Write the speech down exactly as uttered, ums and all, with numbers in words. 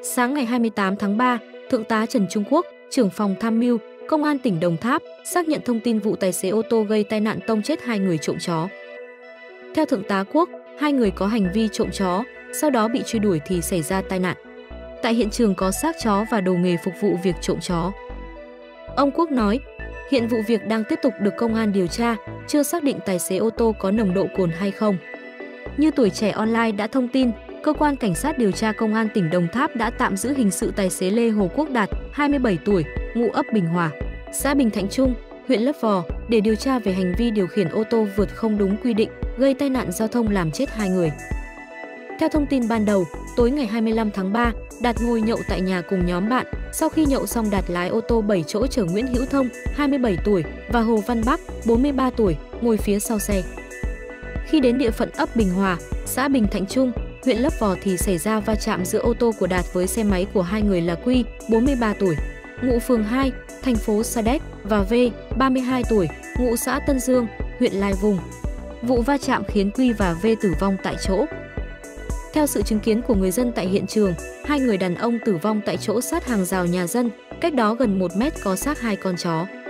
Sáng ngày hai mươi tám tháng ba, Thượng tá Trần Trung Quốc, trưởng phòng tham mưu, Công an tỉnh Đồng Tháp xác nhận thông tin vụ tài xế ô tô gây tai nạn tông chết hai người trộm chó. Theo Thượng tá Quốc, hai người có hành vi trộm chó, sau đó bị truy đuổi thì xảy ra tai nạn. Tại hiện trường có xác chó và đồ nghề phục vụ việc trộm chó. Ông Quốc nói, hiện vụ việc đang tiếp tục được công an điều tra, chưa xác định tài xế ô tô có nồng độ cồn hay không. Như Tuổi Trẻ Online đã thông tin, Cơ quan Cảnh sát điều tra Công an tỉnh Đồng Tháp đã tạm giữ hình sự tài xế Lê Hồ Quốc Đạt, hai mươi bảy tuổi, ngụ ấp Bình Hòa, xã Bình Thạnh Trung, huyện Lấp Vò, để điều tra về hành vi điều khiển ô tô vượt không đúng quy định, gây tai nạn giao thông làm chết hai người. Theo thông tin ban đầu, tối ngày hai mươi lăm tháng ba, Đạt ngồi nhậu tại nhà cùng nhóm bạn. Sau khi nhậu xong, Đạt lái ô tô bảy chỗ chở Nguyễn Hữu Thông, hai mươi bảy tuổi, và Hồ Văn Bắc, bốn mươi ba tuổi, ngồi phía sau xe. Khi đến địa phận ấp Bình Hòa, xã Bình Thạnh Trung, huyện Lấp Vò thì xảy ra va chạm giữa ô tô của Đạt với xe máy của hai người là Quy, bốn mươi ba tuổi, ngụ phường hai, thành phố Sa Đéc, và V, ba mươi hai tuổi, ngụ xã Tân Dương, huyện Lai Vung. Vụ va chạm khiến Quy và V tử vong tại chỗ. Theo sự chứng kiến của người dân tại hiện trường, hai người đàn ông tử vong tại chỗ sát hàng rào nhà dân, cách đó gần một mét có xác hai con chó.